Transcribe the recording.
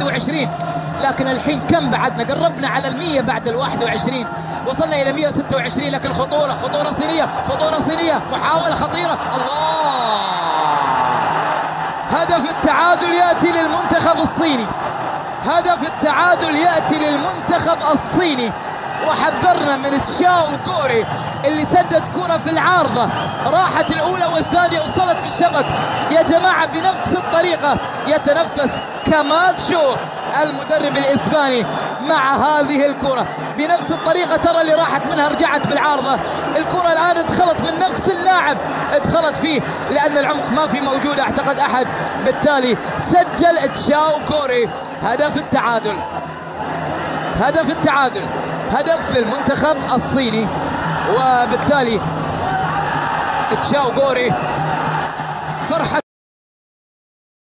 21، لكن الحين كم بعدنا؟ قربنا على 100 بعد 21، وصلنا إلى 126، لكن خطورة صينية، محاولة خطيرة. الله! هدف التعادل يأتي للمنتخب الصيني، هدف التعادل يأتي للمنتخب الصيني. وحذرنا من تشاو كوري اللي سدد كرة في العارضة، راحت الأولى والثانية وصلت في الشبك. يا جماعة بنفس الطريقة يتنفس كاماتشو المدرب الإسباني مع هذه الكرة، بنفس الطريقة ترى اللي راحت منها رجعت في العارضة. الكرة الآن ادخلت من نفس اللاعب، ادخلت فيه لأن العمق ما في موجود اعتقد أحد، بالتالي سجل تشاو كوري هدف التعادل. هدف للمنتخب الصيني، وبالتالي تشاو كوري فرحة